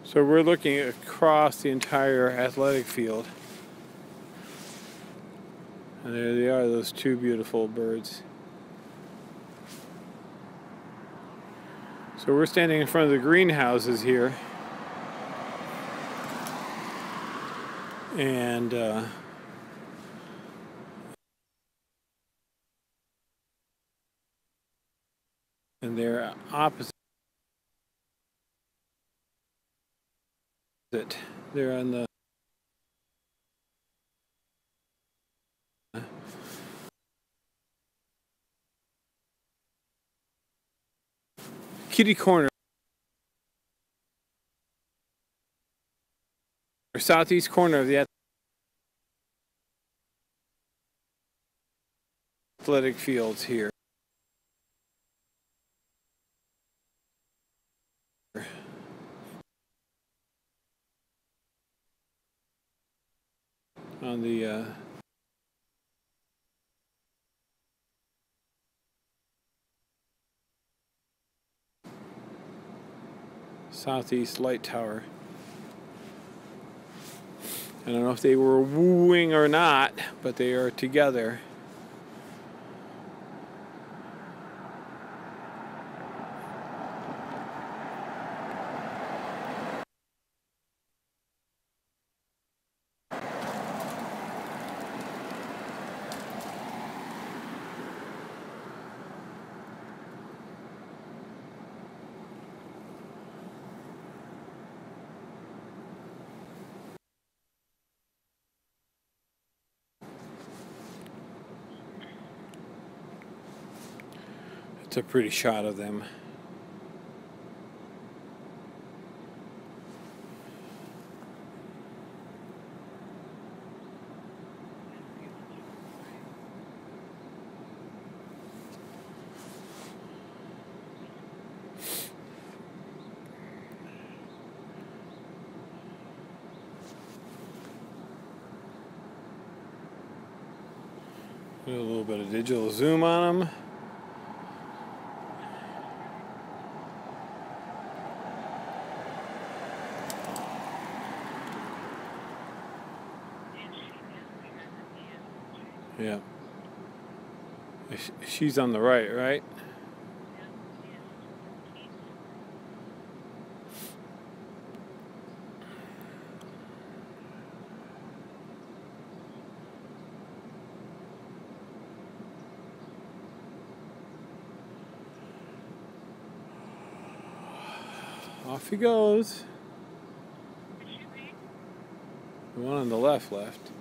So we're looking across the entire athletic field. And there they are, those two beautiful birds. So we're standing in front of the greenhouses here. And they're opposite. They're on the kitty corner, or southeast corner of the athletic fields here. On the southeast light tower. I don't know if they were wooing or not, but they are together. It's a pretty shot of them. Do a little bit of digital zoom on them. Yeah. She's on the right, right? Off he goes. The one on the left left.